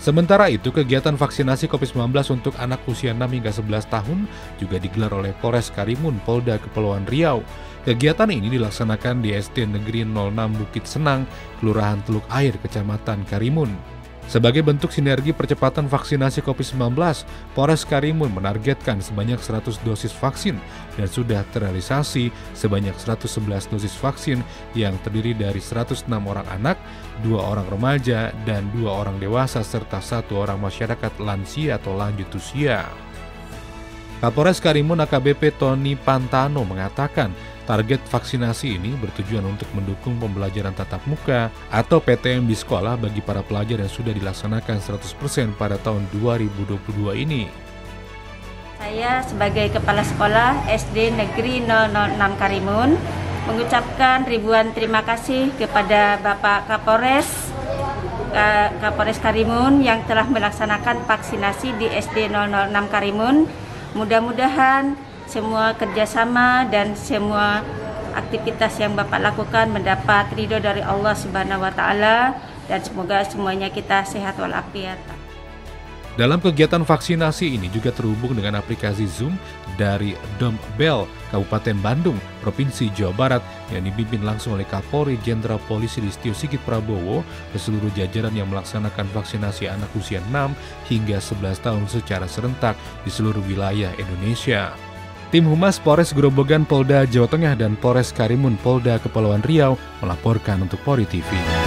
Sementara itu, kegiatan vaksinasi COVID-19 untuk anak usia 6 hingga 11 tahun juga digelar oleh Polres Karimun, Polda Kepulauan Riau. Kegiatan ini dilaksanakan di SD Negeri 06 Bukit Senang, Kelurahan Teluk Air, Kecamatan Karimun. Sebagai bentuk sinergi percepatan vaksinasi COVID-19, Polres Karimun menargetkan sebanyak 100 dosis vaksin dan sudah terrealisasi sebanyak 111 dosis vaksin yang terdiri dari 106 orang anak, 2 orang remaja, dan 2 orang dewasa serta 1 orang masyarakat lansia atau lanjut usia. Kapolres Karimun AKBP Tony Pantano mengatakan, target vaksinasi ini bertujuan untuk mendukung pembelajaran tatap muka atau PTM di sekolah bagi para pelajar yang sudah dilaksanakan 100% pada tahun 2022 ini. Saya sebagai Kepala Sekolah SD Negeri 006 Karimun mengucapkan ribuan terima kasih kepada Bapak Kapolres Karimun yang telah melaksanakan vaksinasi di SD 006 Karimun. Mudah-mudahan semua kerjasama dan semua aktivitas yang Bapak lakukan mendapat ridho dari Allah Subhanahu wa Ta'ala, dan semoga semuanya kita sehat walafiat. Dalam kegiatan vaksinasi ini juga terhubung dengan aplikasi Zoom dari Dombel, Kabupaten Bandung, Provinsi Jawa Barat yang dipimpin langsung oleh Kapolri Jenderal Polisi Listio Sigit Prabowo ke seluruh jajaran yang melaksanakan vaksinasi anak usia 6 hingga 11 tahun secara serentak di seluruh wilayah Indonesia. Tim Humas Polres Grobogan Polda Jawa Tengah dan Polres Karimun Polda Kepulauan Riau melaporkan untuk Polri TV.